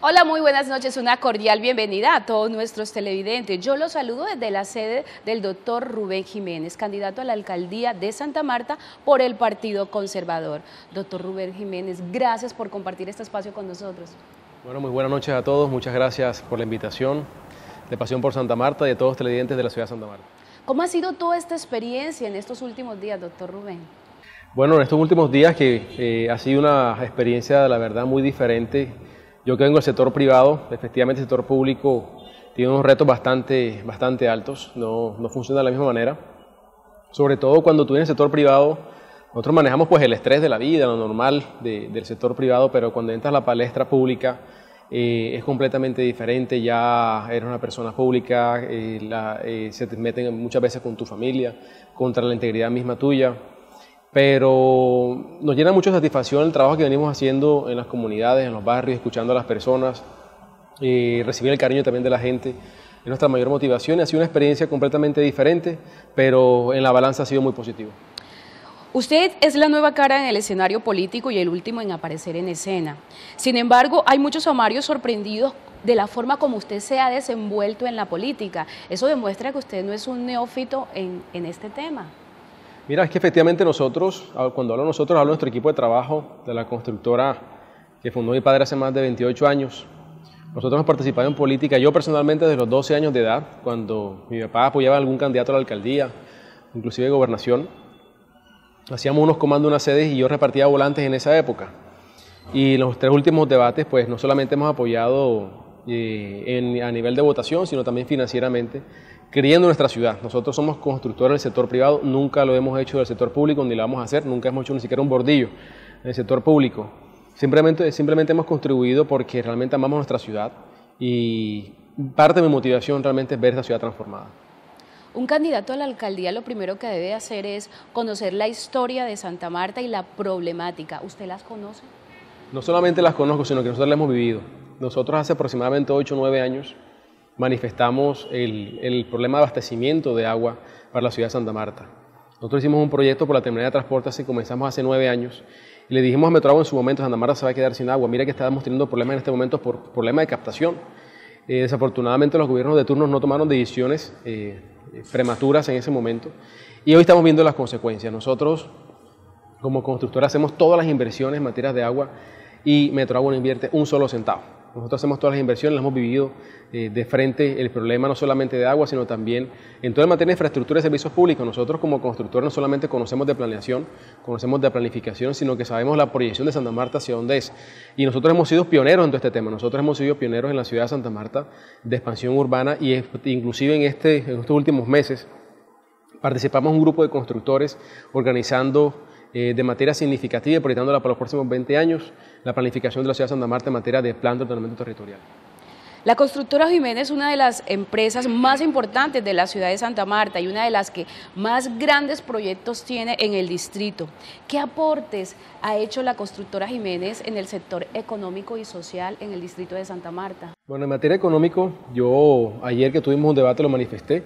Hola, muy buenas noches, una cordial bienvenida a todos nuestros televidentes. Yo los saludo desde la sede del doctor Rubén Jiménez, candidato a la alcaldía de Santa Marta por el Partido Conservador. Doctor Rubén Jiménez, gracias por compartir este espacio con nosotros. Bueno, muy buenas noches a todos, muchas gracias por la invitación de Pasión por Santa Marta y de todos los televidentes de la ciudad de Santa Marta. ¿Cómo ha sido toda esta experiencia en estos últimos días, doctor Rubén? Bueno, en estos últimos días que ha sido una experiencia, la verdad, muy diferente. Yo que vengo del sector privado, efectivamente el sector público tiene unos retos bastante altos, no funciona de la misma manera. Sobre todo cuando tú en el sector privado, nosotros manejamos pues el estrés de la vida, lo normal del sector privado, pero cuando entras a la palestra pública es completamente diferente, ya eres una persona pública, se te meten muchas veces con tu familia, contra la integridad misma tuya. Pero nos llena mucho de satisfacción el trabajo que venimos haciendo en las comunidades, en los barrios, escuchando a las personas, recibir el cariño también de la gente. Es nuestra mayor motivación y ha sido una experiencia completamente diferente, pero en la balanza ha sido muy positivo. Usted es la nueva cara en el escenario político y el último en aparecer en escena. Sin embargo, hay muchos amarios sorprendidos de la forma como usted se ha desenvuelto en la política. Eso demuestra que usted no es un neófito en este tema. Mira, es que efectivamente nosotros, cuando hablo nosotros, hablo de nuestro equipo de trabajo, de la constructora que fundó mi padre hace más de 28 años. Nosotros hemos participado en política, yo personalmente desde los 12 años de edad, cuando mi papá apoyaba a algún candidato a la alcaldía, inclusive de gobernación. Hacíamos unos comandos, unas sedes y yo repartía volantes en esa época. Y en los 3 últimos debates, pues no solamente hemos apoyado a nivel de votación, sino también financieramente, creyendo en nuestra ciudad. Nosotros somos constructores del sector privado, nunca lo hemos hecho del sector público, ni lo vamos a hacer, nunca hemos hecho ni siquiera un bordillo en el sector público. Simplemente hemos contribuido porque realmente amamos nuestra ciudad y parte de mi motivación realmente es ver esta ciudad transformada. Un candidato a la alcaldía lo primero que debe hacer es conocer la historia de Santa Marta y la problemática. ¿Usted las conoce? No solamente las conozco, sino que nosotros las hemos vivido. Nosotros hace aproximadamente 8 o 9 años manifestamos el problema de abastecimiento de agua para la ciudad de Santa Marta. Nosotros hicimos un proyecto por la terminal de transporte, comenzamos hace 9 años, y le dijimos a Metroagua en su momento, Santa Marta se va a quedar sin agua. Mira que estábamos teniendo problemas en este momento por problemas de captación. Desafortunadamente los gobiernos de turno no tomaron decisiones prematuras en ese momento, y hoy estamos viendo las consecuencias. Nosotros, como constructora, hacemos todas las inversiones en materia de agua, y Metroagua no invierte un solo centavo. Nosotros hacemos todas las inversiones, las hemos vivido de frente el problema no solamente de agua, sino también en toda la materia de infraestructura y servicios públicos. Nosotros como constructores no solamente conocemos de planeación, conocemos de planificación, sino que sabemos la proyección de Santa Marta hacia dónde es. Y nosotros hemos sido pioneros en todo este tema. Nosotros hemos sido pioneros en la ciudad de Santa Marta de expansión urbana y inclusive en estos últimos meses participamos en un grupo de constructores organizando de manera significativa y proyectándola para los próximos 20 años, la planificación de la ciudad de Santa Marta en materia de plan de ordenamiento territorial. La constructora Jiménez es una de las empresas más importantes de la ciudad de Santa Marta y una de las que más grandes proyectos tiene en el distrito. ¿Qué aportes ha hecho la constructora Jiménez en el sector económico y social en el distrito de Santa Marta? Bueno, en materia económico, yo ayer que tuvimos un debate lo manifesté.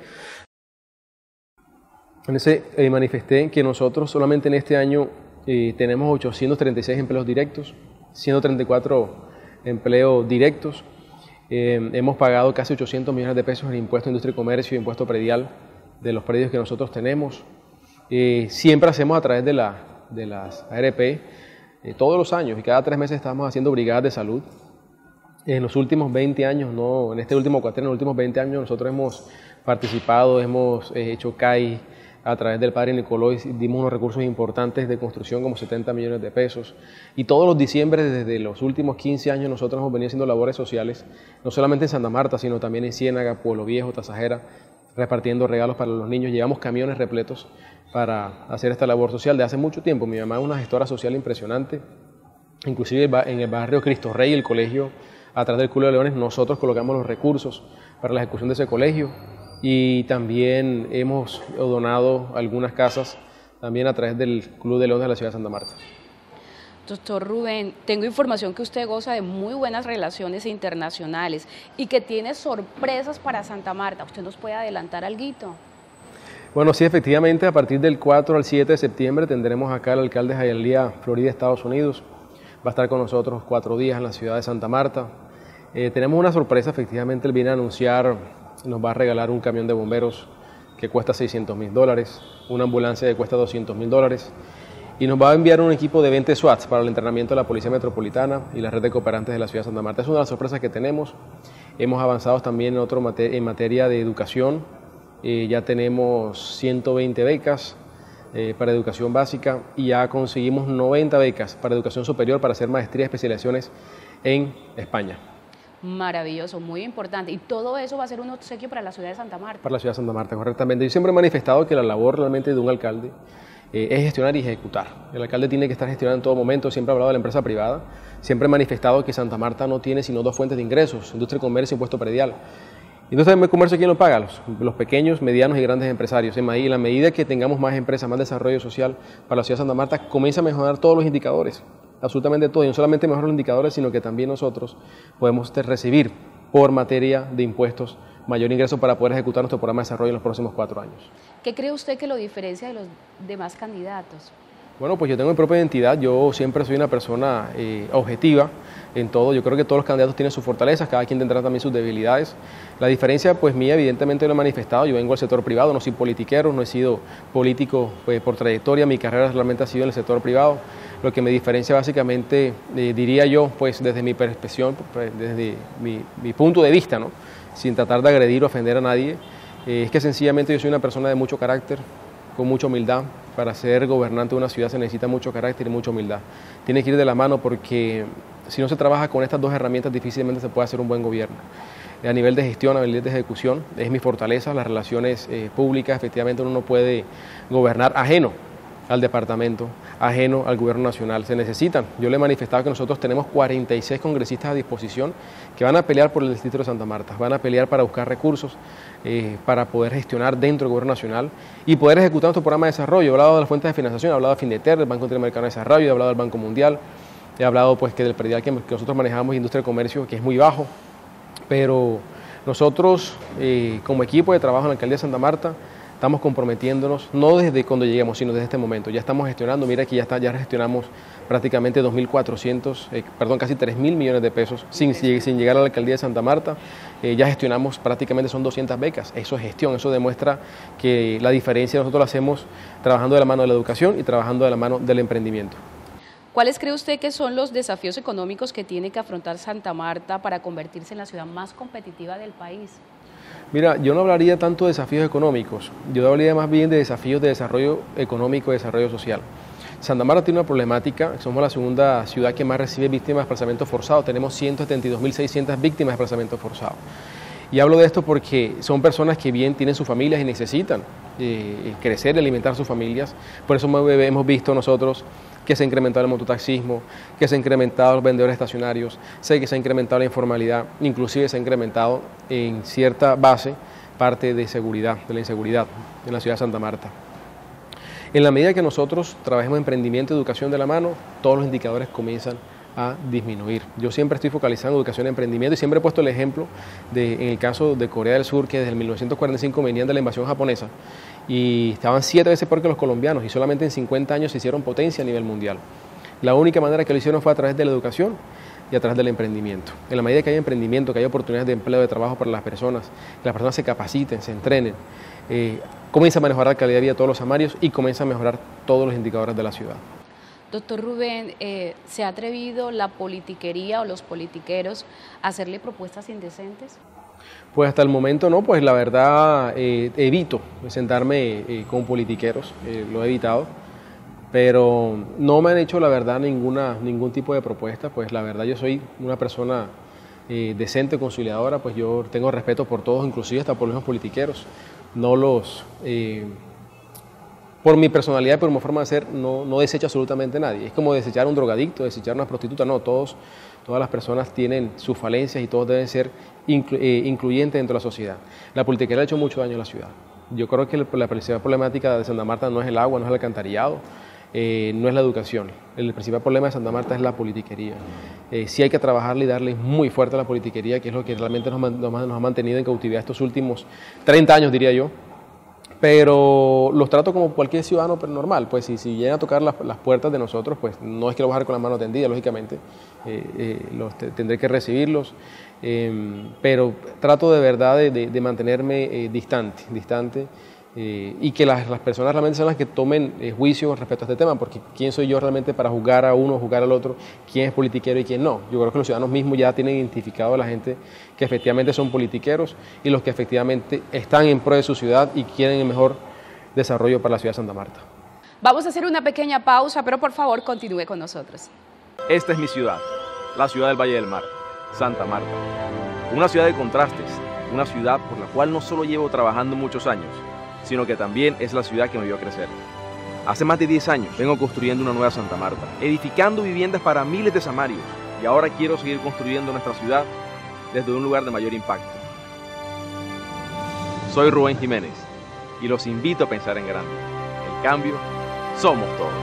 Manifesté que nosotros solamente en este año tenemos 836 empleos directos, 134 empleos directos. Hemos pagado casi 800 millones de pesos en impuesto a industria y comercio y impuesto predial de los predios que nosotros tenemos. Siempre hacemos a través de las ARP todos los años y cada 3 meses estamos haciendo brigadas de salud. En los últimos 20 años, en este último cuatrienio, en los últimos 20 años nosotros hemos participado, hemos hecho CAI a través del padre Nicoló, dimos unos recursos importantes de construcción como 70 millones de pesos y todos los diciembres desde los últimos 15 años nosotros hemos venido haciendo labores sociales, no solamente en Santa Marta, sino también en Ciénaga, Pueblo Viejo, Tasajera, repartiendo regalos para los niños. Llevamos camiones repletos para hacer esta labor social de hace mucho tiempo. Mi mamá es una gestora social impresionante, inclusive en el barrio Cristo Rey, el colegio, atrás del Club de Leones, nosotros colocamos los recursos para la ejecución de ese colegio. Y también hemos donado algunas casas también a través del Club de Leones de la ciudad de Santa Marta. Doctor Rubén, tengo información que usted goza de muy buenas relaciones internacionales y que tiene sorpresas para Santa Marta. ¿Usted nos puede adelantar alguito? Bueno, sí, efectivamente, a partir del 4 al 7 de septiembre tendremos acá al alcalde Hialeah, Florida, Estados Unidos. Va a estar con nosotros 4 días en la ciudad de Santa Marta. Tenemos una sorpresa, efectivamente él viene a anunciar, nos va a regalar un camión de bomberos que cuesta $600.000, una ambulancia que cuesta $200.000 y nos va a enviar un equipo de 20 SWATs para el entrenamiento de la Policía Metropolitana y la red de cooperantes de la ciudad de Santa Marta. Es una de las sorpresas que tenemos. Hemos avanzado también en materia de educación, ya tenemos 120 becas para educación básica y ya conseguimos 90 becas para educación superior para hacer maestrías y especializaciones en España. Maravilloso, muy importante. Y todo eso va a ser un obsequio para la ciudad de Santa Marta. Para la ciudad de Santa Marta, correctamente. Yo siempre he manifestado que la labor realmente de un alcalde es gestionar y ejecutar. El alcalde tiene que estar gestionando en todo momento, siempre he hablado de la empresa privada, siempre he manifestado que Santa Marta no tiene sino dos fuentes de ingresos, industria y comercio y impuesto predial. Industria y comercio, ¿quién lo paga? Los pequeños, medianos y grandes empresarios. En la medida que tengamos más empresas, más desarrollo social para la ciudad de Santa Marta, comienza a mejorar todos los indicadores. Absolutamente todo, y no solamente mejorar los indicadores, sino que también nosotros podemos recibir por materia de impuestos mayor ingreso para poder ejecutar nuestro programa de desarrollo en los próximos 4 años. ¿Qué cree usted que lo diferencia de los demás candidatos? Bueno, pues yo tengo mi propia identidad, yo siempre soy una persona objetiva en todo, yo creo que todos los candidatos tienen sus fortalezas, cada quien tendrá también sus debilidades. La diferencia pues mía evidentemente lo he manifestado, yo vengo del sector privado, no soy politiquero, no he sido político por trayectoria, mi carrera realmente ha sido en el sector privado. Lo que me diferencia básicamente, diría yo, pues desde mi perspectiva, pues, desde mi punto de vista, ¿no? Sin tratar de agredir o ofender a nadie, es que sencillamente yo soy una persona de mucho carácter, con mucha humildad. Para ser gobernante de una ciudad se necesita mucho carácter y mucha humildad. Tiene que ir de la mano porque si no se trabaja con estas dos herramientas difícilmente se puede hacer un buen gobierno. A nivel de gestión, a nivel de ejecución, es mi fortaleza, las relaciones públicas, efectivamente uno no puede gobernar ajeno al departamento, ajeno al gobierno nacional. Se necesitan. Yo le he manifestado que nosotros tenemos 46 congresistas a disposición que van a pelear por el distrito de Santa Marta, van a pelear para buscar recursos, para poder gestionar dentro del gobierno nacional y poder ejecutar nuestro programa de desarrollo. He hablado de las fuentes de financiación, he hablado de Findeter, del Banco Interamericano de Desarrollo, he hablado del Banco Mundial, he hablado pues que del predial que nosotros manejamos, industria y comercio, que es muy bajo, pero nosotros como equipo de trabajo en la Alcaldía de Santa Marta estamos comprometiéndonos, no desde cuando lleguemos, sino desde este momento. Ya estamos gestionando, mira que ya gestionamos prácticamente 2.400, casi 3.000 millones de pesos sin llegar a la Alcaldía de Santa Marta. Ya gestionamos prácticamente son 200 becas. Eso es gestión, eso demuestra que la diferencia nosotros la hacemos trabajando de la mano de la educación y trabajando de la mano del emprendimiento. ¿Cuáles cree usted que son los desafíos económicos que tiene que afrontar Santa Marta para convertirse en la ciudad más competitiva del país? Mira, yo no hablaría tanto de desafíos económicos, yo hablaría más bien de desafíos de desarrollo económico y desarrollo social. Santa Marta tiene una problemática, somos la segunda ciudad que más recibe víctimas de desplazamiento forzado, tenemos 172.600 víctimas de desplazamiento forzado. Y hablo de esto porque son personas que bien tienen sus familias y necesitan crecer y alimentar sus familias, por eso hemos visto nosotros que se ha incrementado el mototaxismo, que se ha incrementado los vendedores estacionarios, sé que se ha incrementado la informalidad, inclusive se ha incrementado en cierta base parte de seguridad, de la inseguridad en la ciudad de Santa Marta. En la medida que nosotros trabajemos en emprendimiento y educación de la mano, todos los indicadores comienzan a disminuir. Yo siempre estoy focalizando en educación y emprendimiento y siempre he puesto el ejemplo en el caso de Corea del Sur, que desde el 1945 venían de la invasión japonesa y estaban 7 veces peor que los colombianos y solamente en 50 años se hicieron potencia a nivel mundial. La única manera que lo hicieron fue a través de la educación y a través del emprendimiento. En la medida que haya emprendimiento, que haya oportunidades de empleo, de trabajo para las personas, que las personas se capaciten, se entrenen, comienza a mejorar la calidad de vida de todos los samarios y comienza a mejorar todos los indicadores de la ciudad. Doctor Rubén, ¿se ha atrevido la politiquería o los politiqueros a hacerle propuestas indecentes? Pues hasta el momento no, pues la verdad evito sentarme con politiqueros, lo he evitado, pero no me han hecho la verdad ningún tipo de propuesta, pues la verdad yo soy una persona decente, conciliadora, pues yo tengo respeto por todos, inclusive hasta por los politiqueros, no los... por mi personalidad y por mi forma de ser, no desecho absolutamente a nadie. Es como desechar a un drogadicto, desechar a una prostituta, no, todas las personas tienen sus falencias y todos deben ser incluyentes dentro de la sociedad. La politiquería ha hecho mucho daño a la ciudad. Yo creo que la principal problemática de Santa Marta no es el agua, no es el alcantarillado, no es la educación. El principal problema de Santa Marta es la politiquería. Sí hay que trabajarle y darle muy fuerte a la politiquería, que es lo que realmente nos ha mantenido en cautividad estos últimos 30 años, diría yo. pero los trato como cualquier ciudadano pero normal. Pues si llegan a tocar las puertas de nosotros, pues no es que los voy a dejar con la mano tendida, lógicamente, tendré que recibirlos, pero trato de verdad de mantenerme distante, y que las personas realmente son las que tomen juicio respecto a este tema, porque ¿quién soy yo realmente para juzgar a uno, juzgar al otro, quién es politiquero y quién no? Yo creo que los ciudadanos mismos ya tienen identificado a la gente que efectivamente son politiqueros y los que efectivamente están en pro de su ciudad y quieren el mejor desarrollo para la ciudad de Santa Marta. Vamos a hacer una pequeña pausa, pero por favor continúe con nosotros. Esta es mi ciudad, la ciudad del Valle del Mar, Santa Marta. Una ciudad de contrastes, una ciudad por la cual no solo llevo trabajando muchos años, sino que también es la ciudad que me vio crecer. Hace más de 10 años vengo construyendo una nueva Santa Marta, edificando viviendas para miles de samarios, y ahora quiero seguir construyendo nuestra ciudad desde un lugar de mayor impacto. Soy Rubén Jiménez y los invito a pensar en grande. El cambio somos todos.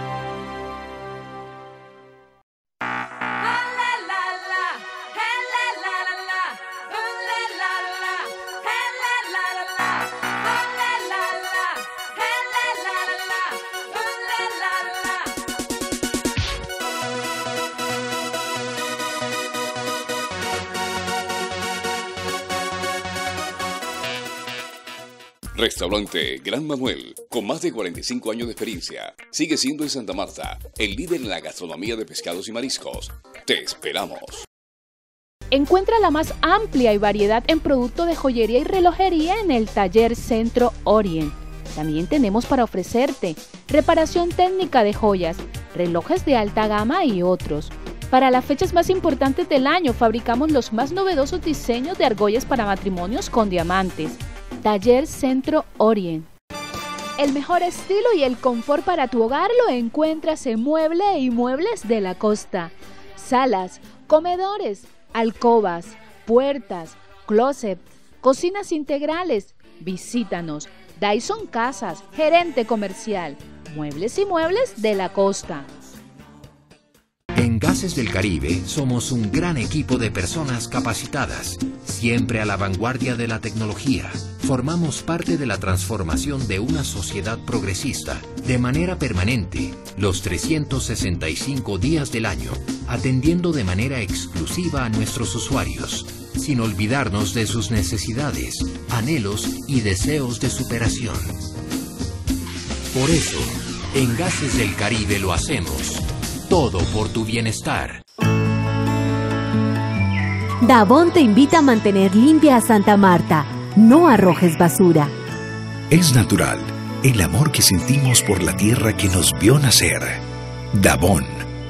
Restaurante Gran Manuel, con más de 45 años de experiencia, sigue siendo en Santa Marta el líder en la gastronomía de pescados y mariscos. Te esperamos. Encuentra la más amplia y variedad en producto de joyería y relojería en el Taller Centro Orient. También tenemos para ofrecerte reparación técnica de joyas, relojes de alta gama y otros. Para las fechas más importantes del año fabricamos los más novedosos diseños de argollas para matrimonios con diamantes. Taller Centro Orient. El mejor estilo y el confort para tu hogar lo encuentras en Mueble y Muebles de la Costa. Salas, comedores, alcobas, puertas, closet, cocinas integrales. Visítanos. Dyson Casas, gerente comercial. Muebles y Muebles de la Costa. En Gases del Caribe somos un gran equipo de personas capacitadas, siempre a la vanguardia de la tecnología. Formamos parte de la transformación de una sociedad progresista de manera permanente, los 365 días del año, atendiendo de manera exclusiva a nuestros usuarios, sin olvidarnos de sus necesidades, anhelos y deseos de superación. Por eso, en Gases del Caribe lo hacemos. Todo por tu bienestar. Davon te invita a mantener limpia a Santa Marta. No arrojes basura. Es natural el amor que sentimos por la tierra que nos vio nacer. Davon.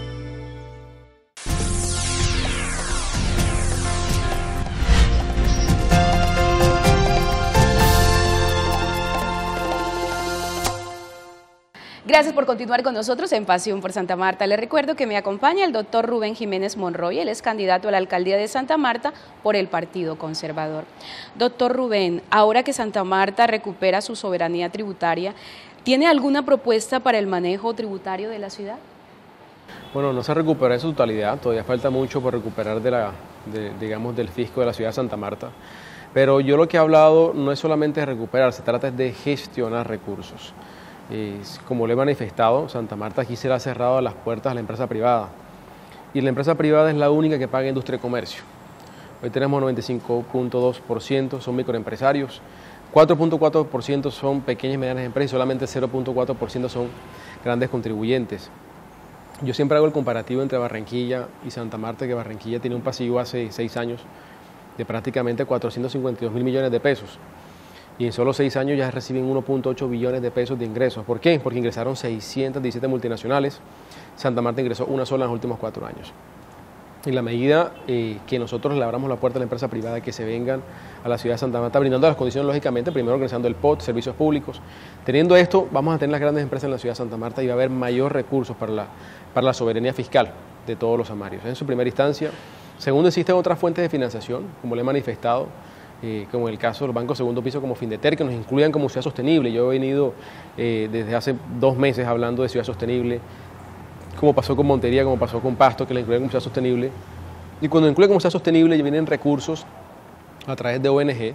Gracias por continuar con nosotros en Pasión por Santa Marta. Les recuerdo que me acompaña el doctor Rubén Jiménez Monroy. Él es candidato a la alcaldía de Santa Marta por el Partido Conservador. Doctor Rubén, ahora que Santa Marta recupera su soberanía tributaria, ¿tiene alguna propuesta para el manejo tributario de la ciudad? Bueno, no se recupera en su totalidad, todavía falta mucho por recuperar digamos, del fisco de la ciudad de Santa Marta. Pero yo lo que he hablado no es solamente de recuperar, se trata de gestionar recursos. Como le he manifestado, Santa Marta aquí se le ha cerrado las puertas a la empresa privada. Y la empresa privada es la única que paga industria y comercio. Hoy tenemos 95.2% son microempresarios, 4.4% son pequeñas y medianas empresas y solamente 0.4% son grandes contribuyentes. Yo siempre hago el comparativo entre Barranquilla y Santa Marta, que Barranquilla tiene un pasivo hace 6 años de prácticamente 452.000 millones de pesos. Y en solo 6 años ya reciben 1.8 billones de pesos de ingresos. ¿Por qué? Porque ingresaron 617 multinacionales. Santa Marta ingresó una sola en los últimos 4 años. En la medida que nosotros le abramos la puerta a la empresa privada que se vengan a la ciudad de Santa Marta, brindando las condiciones, lógicamente, primero organizando el POT, servicios públicos. Teniendo esto, vamos a tener las grandes empresas en la ciudad de Santa Marta y va a haber mayor recursos para la soberanía fiscal de todos los samarios. En su primera instancia. Segundo, existen otras fuentes de financiación, como le he manifestado, como en el caso del Banco Segundo Piso como Findeter, que nos incluyan como ciudad sostenible. Yo he venido desde hace 2 meses hablando de ciudad sostenible, como pasó con Montería, como pasó con Pasto, que la incluyen como ciudad sostenible. Y cuando incluyen como ciudad sostenible vienen recursos a través de ONG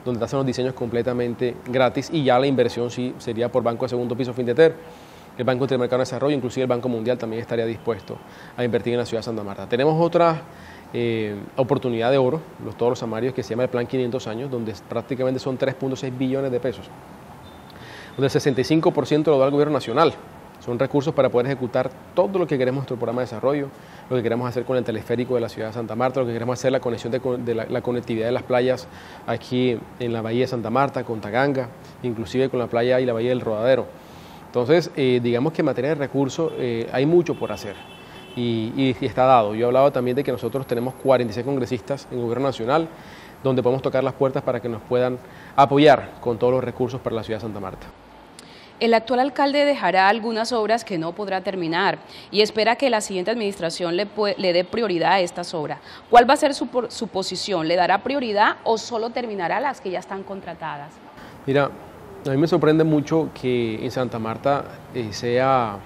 donde te hacen los diseños completamente gratis y ya la inversión sí sería por Banco de Segundo Piso Findeter, el Banco Intermercado de Desarrollo, inclusive el Banco Mundial también estaría dispuesto a invertir en la ciudad de Santa Marta. Tenemos otra oportunidad de oro, todos los samarios, que se llama el Plan 500 años, donde prácticamente son 3.6 billones de pesos, donde el 65% lo da el gobierno nacional. Son recursos para poder ejecutar todo lo que queremos en nuestro programa de desarrollo, lo que queremos hacer con el teleférico de la ciudad de Santa Marta, lo que queremos hacer la conexión de la conectividad de las playas aquí en la bahía de Santa Marta, con Taganga, inclusive con la playa y la bahía del Rodadero. Entonces, digamos que en materia de recursos hay mucho por hacer y está dado. Yo he hablado también de que nosotros tenemos 46 congresistas en el gobierno nacional, donde podemos tocar las puertas para que nos puedan apoyar con todos los recursos para la ciudad de Santa Marta. El actual alcalde dejará algunas obras que no podrá terminar y espera que la siguiente administración le dé prioridad a estas obras. ¿Cuál va a ser su posición? ¿Le dará prioridad o solo terminará las que ya están contratadas? Mira, a mí me sorprende mucho que en Santa Marta sea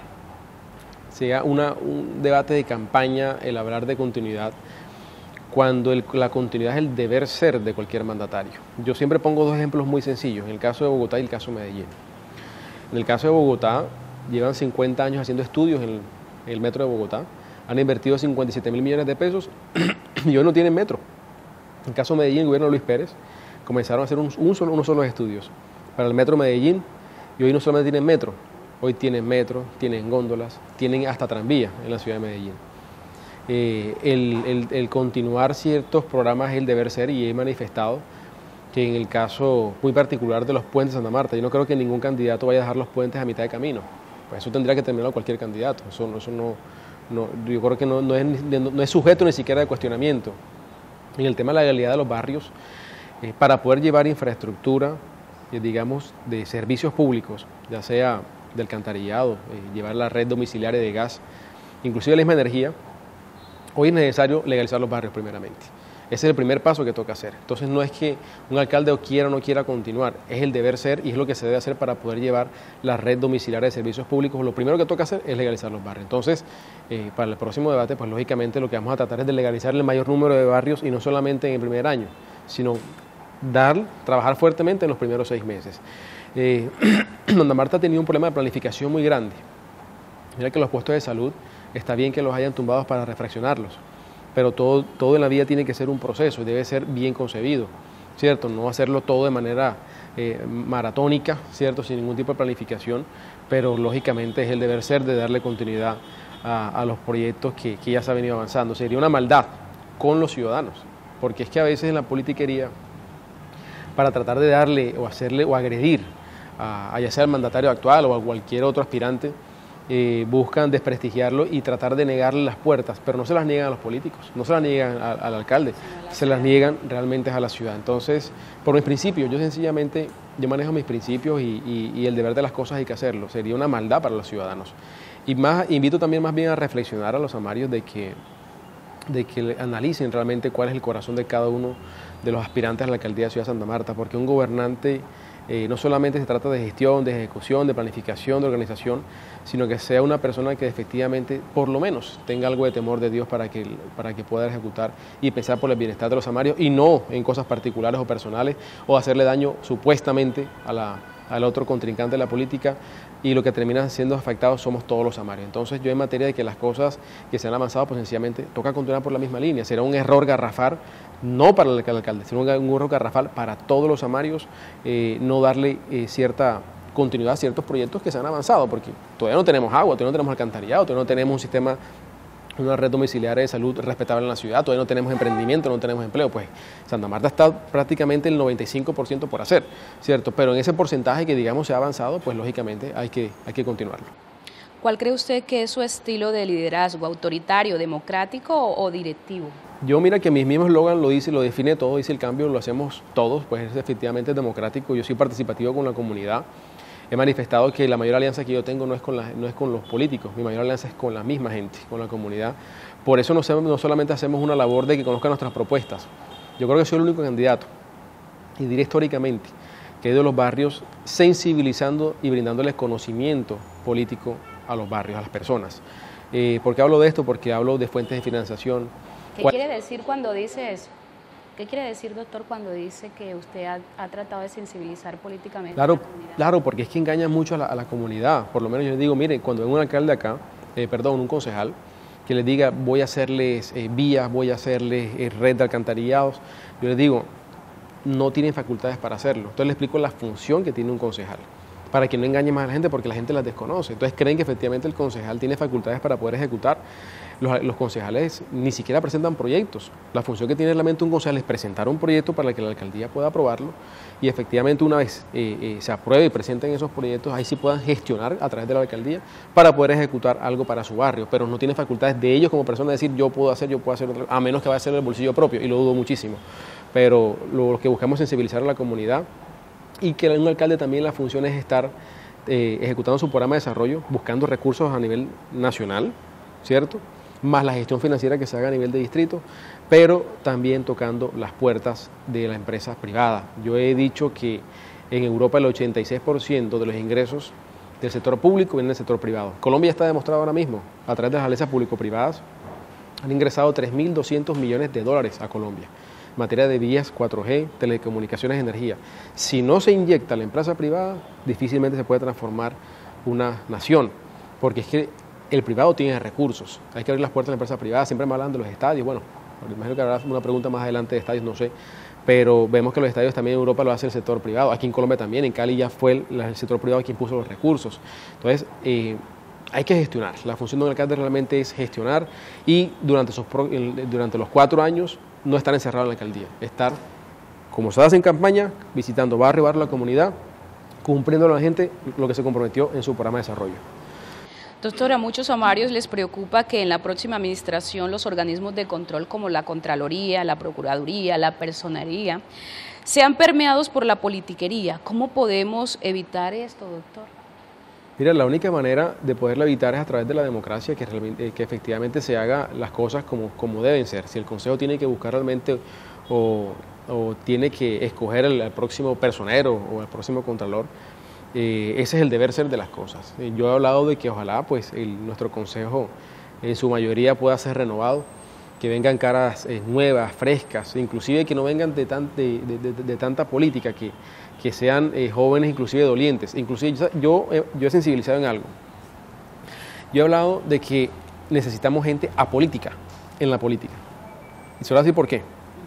un debate de campaña el hablar de continuidad, cuando la continuidad es el deber ser de cualquier mandatario. Yo siempre pongo dos ejemplos muy sencillos, en el caso de Bogotá y el caso de Medellín. En el caso de Bogotá, llevan 50 años haciendo estudios en el metro de Bogotá, han invertido 57.000 millones de pesos y hoy no tienen metro. En el caso de Medellín, el gobierno de Luis Pérez comenzaron a hacer unos solos estudios para el metro Medellín y hoy no solamente tienen metro, hoy tienen metro, tienen góndolas, tienen hasta tranvía en la ciudad de Medellín. El continuar ciertos programas es el deber ser y he manifestado que en el caso muy particular de los puentes de Santa Marta, yo no creo que ningún candidato vaya a dejar los puentes a mitad de camino. Pues eso tendría que terminar cualquier candidato. Eso no, yo creo que no es sujeto ni siquiera de cuestionamiento. En el tema de la legalidad de los barrios, para poder llevar infraestructura, digamos, de servicios públicos, ya sea del alcantarillado, llevar la red domiciliaria de gas, inclusive la misma energía, hoy es necesario legalizar los barrios primeramente. Ese es el primer paso que toca hacer. Entonces no es que un alcalde quiera o no quiera continuar, es el deber ser y es lo que se debe hacer para poder llevar la red domiciliaria de servicios públicos. Lo primero que toca hacer es legalizar los barrios. Entonces, para el próximo debate, pues lógicamente lo que vamos a tratar es de legalizar el mayor número de barrios y no solamente en el primer año, sino trabajar fuertemente en los primeros 6 meses. Santa Marta ha tenido un problema de planificación muy grande. Mira que los puestos de salud, está bien que los hayan tumbado para refraccionarlos, pero todo en la vida tiene que ser un proceso y debe ser bien concebido, ¿cierto? No hacerlo todo de manera maratónica, ¿cierto? Sin ningún tipo de planificación, pero lógicamente es el deber ser de darle continuidad a los proyectos que ya se han venido avanzando. Sería una maldad con los ciudadanos, porque es que a veces en la politiquería, para tratar de darle o hacerle o agredir ya sea al mandatario actual o a cualquier otro aspirante, buscan desprestigiarlo y tratar de negarle las puertas, pero no se las niegan a los políticos, no se las niegan al alcalde, se las niegan realmente a la ciudad. Entonces, por mis principios, yo manejo mis principios y el deber de las cosas hay que hacerlo, sería una maldad para los ciudadanos. Y invito también más bien a reflexionar a los samarios de que analicen realmente cuál es el corazón de cada uno de los aspirantes a la alcaldía de Ciudad de Santa Marta, porque un gobernante no solamente se trata de gestión, de ejecución, de planificación, de organización, sino que sea una persona que efectivamente, por lo menos, tenga algo de temor de Dios para que pueda ejecutar y pensar por el bienestar de los samarios y no en cosas particulares o personales o hacerle daño supuestamente al otro contrincante de la política, y lo que termina siendo afectados somos todos los samarios. Entonces yo, en materia de que las cosas que se han avanzado, pues sencillamente toca continuar por la misma línea. Será un error garrafal, no para el alcalde, sino un error garrafal para todos los samarios, no darle cierta continuidad a ciertos proyectos que se han avanzado, porque todavía no tenemos agua, todavía no tenemos alcantarillado, todavía no tenemos un sistema, una red domiciliaria de salud respetable en la ciudad, todavía no tenemos emprendimiento, no tenemos empleo. Pues Santa Marta está prácticamente el 95% por hacer, ¿cierto? Pero en ese porcentaje que digamos se ha avanzado, pues lógicamente hay que continuarlo. ¿Cuál cree usted que es su estilo de liderazgo? ¿Autoritario, democrático o directivo? Yo, mira que mi mismo eslogan lo dice, lo define todo, dice: el cambio lo hacemos todos, pues es efectivamente democrático. Yo soy participativo con la comunidad. He manifestado que la mayor alianza que yo tengo no es con los políticos, mi mayor alianza es con la misma gente, con la comunidad. Por eso no solamente hacemos una labor de que conozcan nuestras propuestas. Yo creo que soy el único candidato, y diré históricamente, que he ido a los barrios sensibilizando y brindándoles conocimiento político a los barrios, a las personas. ¿Por qué hablo de esto? Porque hablo de fuentes de financiación. ¿Qué quiere decir cuando dice eso? ¿Qué quiere decir, doctor, cuando dice que usted ha tratado de sensibilizar políticamente Claro, a la comunidad? claro, porque es que engaña mucho a la comunidad. Por lo menos yo les digo, mire, cuando venga un alcalde acá, un concejal, que les diga voy a hacerles vías, voy a hacerles red de alcantarillados, yo les digo, no tienen facultades para hacerlo. Entonces les explico la función que tiene un concejal, para que no engañe más a la gente porque la gente las desconoce. Entonces creen que efectivamente el concejal tiene facultades para poder ejecutar. Los concejales ni siquiera presentan proyectos. La función que tiene realmente un concejal es presentar un proyecto para que la alcaldía pueda aprobarlo y efectivamente una vez se apruebe y presenten esos proyectos, ahí sí puedan gestionar a través de la alcaldía para poder ejecutar algo para su barrio, pero no tienen facultades de ellos como personas de decir yo puedo hacer otra, a menos que vaya a ser el bolsillo propio, y lo dudo muchísimo. Pero lo que buscamos es sensibilizar a la comunidad y que un alcalde también la función es estar ejecutando su programa de desarrollo, buscando recursos a nivel nacional, ¿cierto?, más la gestión financiera que se haga a nivel de distrito, pero también tocando las puertas de las empresas privadas. Yo he dicho que en Europa el 86% de los ingresos del sector público vienen del sector privado. Colombia está demostrado ahora mismo, a través de las alianzas público-privadas, han ingresado 3.200 millones de dólares a Colombia en materia de vías 4G, telecomunicaciones, energía. Si no se inyecta la empresa privada, difícilmente se puede transformar una nación, porque es que el privado tiene recursos, hay que abrir las puertas de la empresa privada. Siempre me hablan de los estadios, bueno, imagino que habrá una pregunta más adelante de estadios, no sé, pero vemos que los estadios también en Europa lo hace el sector privado, aquí en Colombia también, en Cali ya fue el sector privado quien puso los recursos. Entonces, hay que gestionar, la función de un alcalde realmente es gestionar y durante los 4 años no estar encerrado en la alcaldía, estar, como se hace en campaña, visitando barrio a barrio la comunidad, cumpliendo a la gente lo que se comprometió en su programa de desarrollo. Doctora, a muchos samarios les preocupa que en la próxima administración los organismos de control como la Contraloría, la Procuraduría, la Personería, sean permeados por la politiquería. ¿Cómo podemos evitar esto, doctor? Mira, la única manera de poderla evitar es a través de la democracia, que efectivamente se haga las cosas como deben ser. Si el Consejo tiene que buscar realmente o tiene que escoger al próximo personero o al próximo contralor, ese es el deber ser de las cosas. Yo he hablado de que ojalá pues nuestro consejo en su mayoría pueda ser renovado, que vengan caras nuevas, frescas, inclusive que no vengan de tanta política, que sean jóvenes inclusive dolientes. Inclusive yo he sensibilizado en algo. Yo he hablado de que necesitamos gente apolítica en la política. Y se lo voy a decir por qué.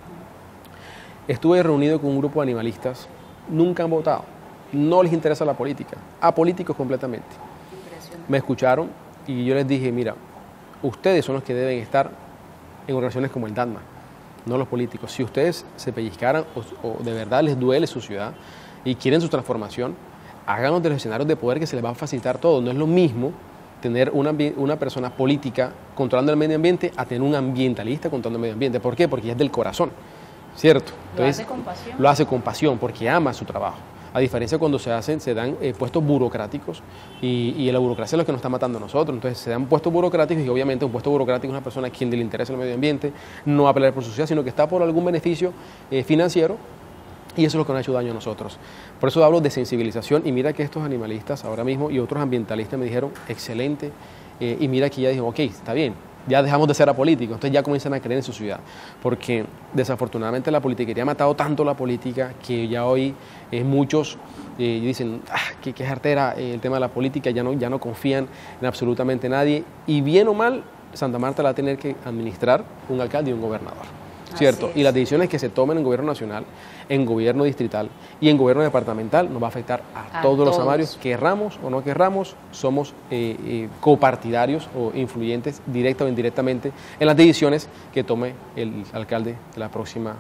Estuve reunido con un grupo de animalistas, nunca han votado. No les interesa la política, apolíticos completamente. Me escucharon y yo les dije, mira, ustedes son los que deben estar en organizaciones como el DATMA, no los políticos. Si ustedes se pellizcaran o de verdad les duele su ciudad y quieren su transformación, háganlo de los escenarios de poder que se les va a facilitar todo. No es lo mismo tener una persona política controlando el medio ambiente a tener un ambientalista controlando el medio ambiente. ¿Por qué? Porque ya es del corazón, ¿cierto? Entonces, lo hace con pasión. Lo hace con pasión porque ama su trabajo. A diferencia cuando se dan puestos burocráticos y la burocracia es lo que nos está matando a nosotros. Entonces se dan puestos burocráticos y obviamente un puesto burocrático es una persona a quien le interesa el medio ambiente, no va a pelear por su sociedad, sino que está por algún beneficio financiero, y eso es lo que nos ha hecho daño a nosotros. Por eso hablo de sensibilización y mira que estos animalistas ahora mismo y otros ambientalistas me dijeron excelente, y mira que ya dijo ok, está bien. Ya dejamos de ser apolíticos, entonces ya comienzan a creer en su ciudad, porque desafortunadamente la politiquería ha matado tanto la política que ya hoy muchos dicen que es artera el tema de la política, ya no confían en absolutamente nadie, y bien o mal Santa Marta la va a tener que administrar un alcalde y un gobernador, ¿cierto? Y las decisiones que se tomen en gobierno nacional, en gobierno distrital y en gobierno departamental nos va a afectar a todos los samarios, querramos o no querramos, somos copartidarios o influyentes directa o indirectamente en las decisiones que tome el alcalde de los próximos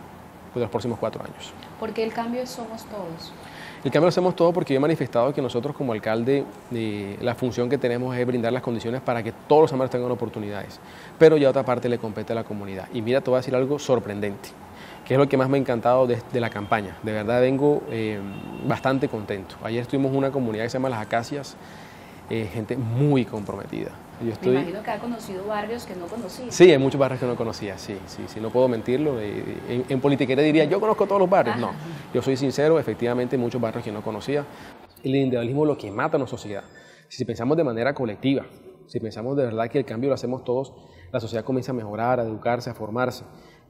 4 años. Porque el cambio somos todos. El cambio lo hacemos todo porque yo he manifestado que nosotros como alcalde la función que tenemos es brindar las condiciones para que todos los samarios tengan oportunidades, pero ya otra parte le compete a la comunidad. Y mira, te voy a decir algo sorprendente, que es lo que más me ha encantado de la campaña. De verdad vengo bastante contento. Ayer estuvimos en una comunidad que se llama Las Acacias, gente muy comprometida. Me imagino que ha conocido barrios que no conocía. Sí, hay muchos barrios que no conocía, sí, no puedo mentirlo. En politiquería diría, yo conozco todos los barrios. No, yo soy sincero, efectivamente hay muchos barrios que no conocía. El individualismo es lo que mata a nuestra sociedad. Si pensamos de manera colectiva, si pensamos de verdad que el cambio lo hacemos todos, la sociedad comienza a mejorar, a educarse, a formarse.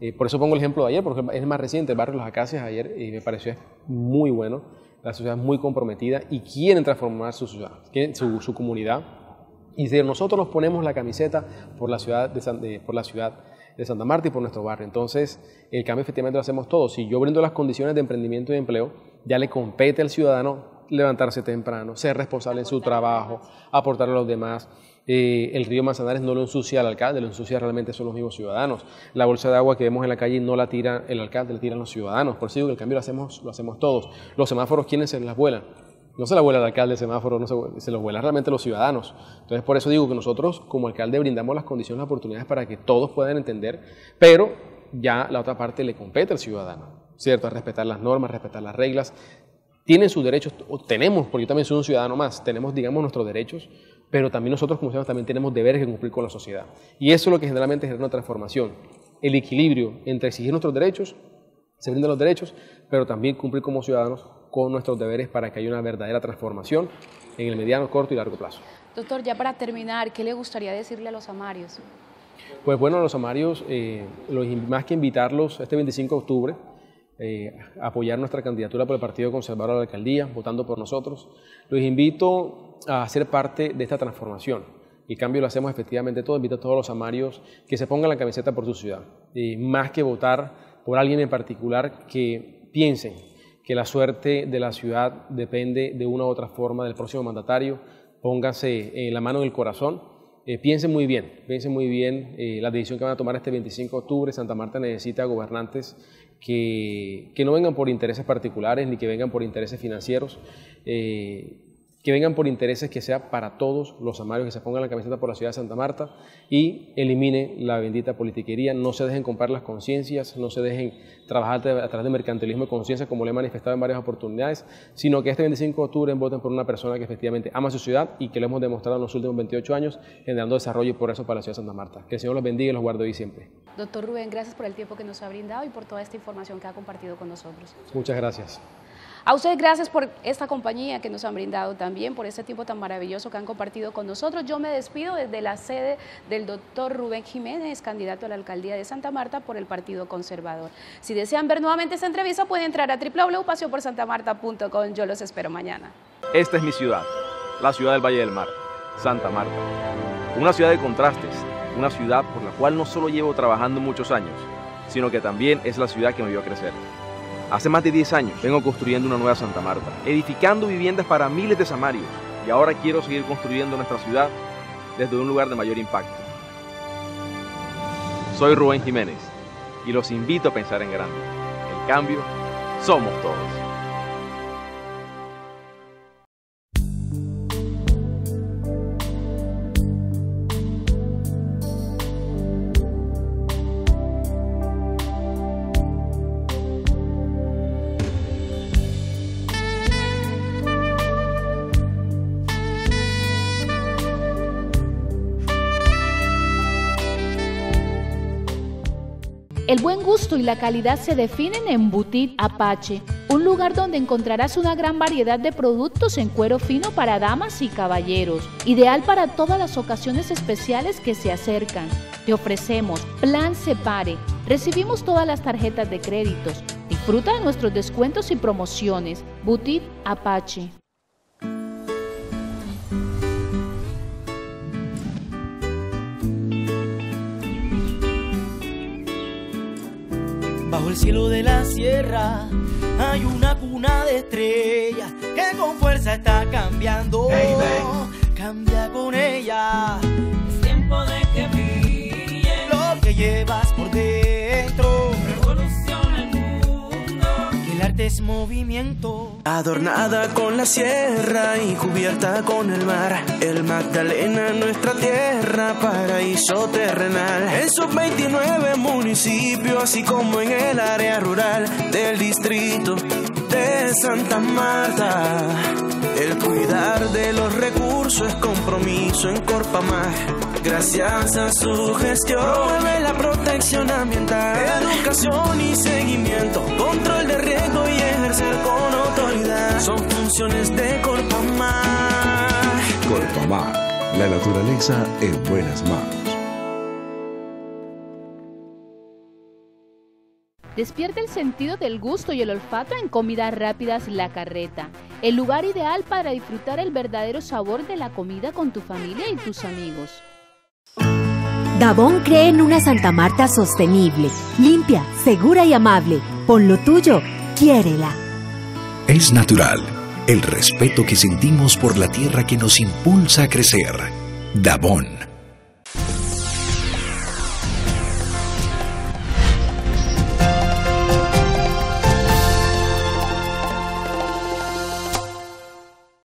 Por eso pongo el ejemplo de ayer, porque es más reciente, el barrio Las Acacias ayer, y me pareció muy bueno. La sociedad es muy comprometida y quieren transformar su ciudad, su comunidad. Y si nosotros nos ponemos la camiseta por la ciudad de Santa Marta y por nuestro barrio, entonces el cambio efectivamente lo hacemos todos. Si yo brindo las condiciones de emprendimiento y empleo, ya le compete al ciudadano levantarse temprano, ser responsable en su trabajo, aportarle a los demás. El río Manzanares no lo ensucia el alcalde, lo ensucia realmente son los mismos ciudadanos. La bolsa de agua que vemos en la calle no la tira el alcalde, la tiran los ciudadanos. Por eso digo que el cambio lo hacemos todos. Los semáforos, ¿quiénes se las vuelan? No se la vuela el alcalde, el semáforo, no se los vuela realmente los ciudadanos. Entonces, por eso digo que nosotros, como alcalde, brindamos las condiciones, las oportunidades para que todos puedan entender, pero ya la otra parte le compete al ciudadano, ¿cierto? A respetar las normas, respetar las reglas. Tienen sus derechos, o tenemos, porque yo también soy un ciudadano más, tenemos, digamos, nuestros derechos, pero también nosotros como ciudadanos también tenemos deberes que cumplir con la sociedad. Y eso es lo que generalmente genera una transformación. El equilibrio entre exigir nuestros derechos, se brindan los derechos, pero también cumplir como ciudadanos con nuestros deberes para que haya una verdadera transformación en el mediano, corto y largo plazo. Doctor, ya para terminar, ¿qué le gustaría decirle a los amarios? Pues bueno, a los amarios, más que invitarlos este 25 de octubre, a apoyar nuestra candidatura por el Partido Conservador a la alcaldía, votando por nosotros, los invito a ser parte de esta transformación. El cambio lo hacemos efectivamente todos, invito a todos los amarios que se pongan la camiseta por su ciudad. Más que votar por alguien en particular, que piensen que la suerte de la ciudad depende de una u otra forma del próximo mandatario. Pónganse la mano en el corazón, piensen muy bien la decisión que van a tomar este 25 de octubre. Santa Marta necesita gobernantes que no vengan por intereses particulares ni que vengan por intereses financieros, que vengan por intereses que sea para todos los amarios, que se pongan la camiseta por la ciudad de Santa Marta y eliminen la bendita politiquería. No se dejen comprar las conciencias, no se dejen trabajar a través de mercantilismo de conciencia, como le he manifestado en varias oportunidades, sino que este 25 de octubre voten por una persona que efectivamente ama su ciudad y que lo hemos demostrado en los últimos 28 años, generando desarrollo y progreso para la ciudad de Santa Marta. Que el Señor los bendiga y los guarde hoy y siempre. Doctor Rubén, gracias por el tiempo que nos ha brindado y por toda esta información que ha compartido con nosotros. Muchas gracias. A ustedes gracias por esta compañía que nos han brindado también, por este tiempo tan maravilloso que han compartido con nosotros. Yo me despido desde la sede del doctor Rubén Jiménez, candidato a la alcaldía de Santa Marta por el Partido Conservador. Si desean ver nuevamente esta entrevista, pueden entrar a www.paseoporsantamarta.com. Yo los espero mañana. Esta es mi ciudad, la ciudad del Valle del Mar, Santa Marta. Una ciudad de contrastes, una ciudad por la cual no solo llevo trabajando muchos años, sino que también es la ciudad que me vio crecer. Hace más de 10 años vengo construyendo una nueva Santa Marta, edificando viviendas para miles de samarios, y ahora quiero seguir construyendo nuestra ciudad desde un lugar de mayor impacto. Soy Rubén Jiménez y los invito a pensar en grande. El cambio somos todos. El buen gusto y la calidad se definen en Boutique Apache, un lugar donde encontrarás una gran variedad de productos en cuero fino para damas y caballeros, ideal para todas las ocasiones especiales que se acercan. Te ofrecemos Plan Separe, recibimos todas las tarjetas de créditos, disfruta de nuestros descuentos y promociones. Boutique Apache. Bajo el cielo de la sierra hay una cuna de estrellas que con fuerza está cambiando. Hey, cambia con ella. Es tiempo de que brille lo que llevas por dentro. Revoluciona el mundo. Que el arte es movimiento. Adornada con la sierra y cubierta con el mar, el Magdalena, nuestra tierra, paraíso terrenal. En sus 29 municipios, así como en el área rural del distrito de Santa Marta. El cuidar de los recursos es compromiso en Corpamar. Gracias a su gestión promueve la protección ambiental, educación y seguimiento, control de riesgo y ejercer con autoridad. Son funciones de Corpamar. Corpamar, la naturaleza en buenas manos. Despierta el sentido del gusto y el olfato en Comidas Rápidas La Carreta, el lugar ideal para disfrutar el verdadero sabor de la comida con tu familia y tus amigos. Dabón cree en una Santa Marta sostenible, limpia, segura y amable. Pon lo tuyo, quiérela. Es natural el respeto que sentimos por la tierra que nos impulsa a crecer. Dabón.